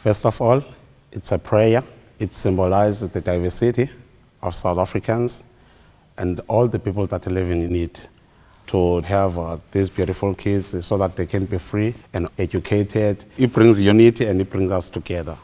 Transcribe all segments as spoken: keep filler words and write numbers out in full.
First of all, it's a prayer. It symbolizes the diversity of South Africans and all the people that live in it, to have uh, these beautiful kids so that they can be free and educated. It brings unity and it brings us together.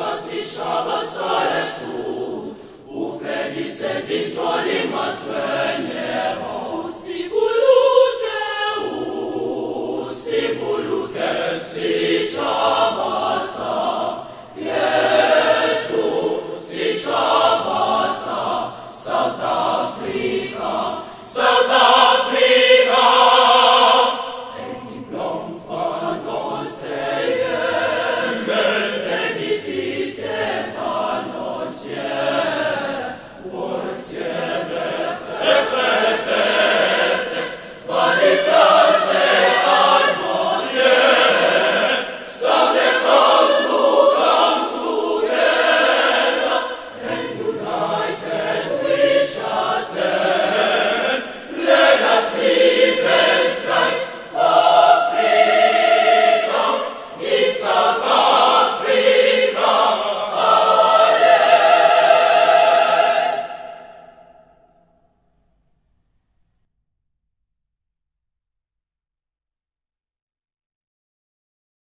Ufedi sedin troli maswe